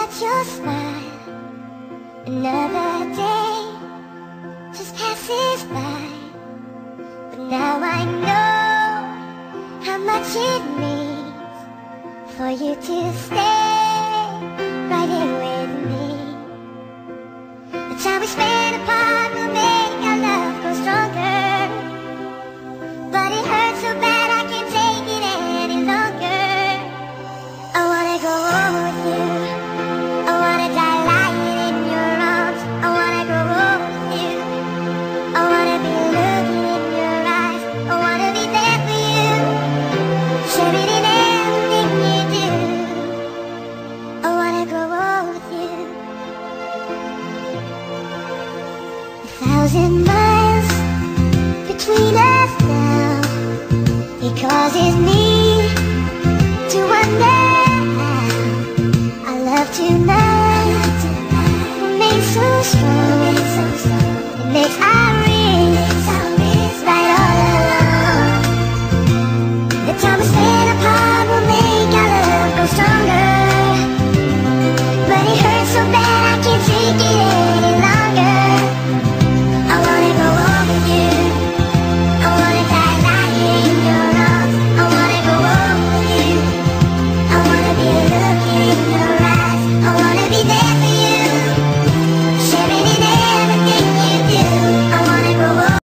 at your smile. Another day just passes by, but now I know how much it means for you to stay right here with me. The time we spend apart will make our love grow stronger, but it hurts so bad I can't take it any longer. I wanna go home with you, I wanna die lying in your arms. I wanna grow old with you, I wanna be looking in your eyes. I wanna be there for you, sharing in everything you do. I wanna grow old with you. 1,000 miles between us now, it causes me to wonder how I love to